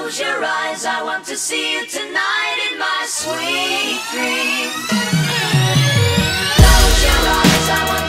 Close your eyes, I want to see you tonight in my sweet dream. Close your eyes, I want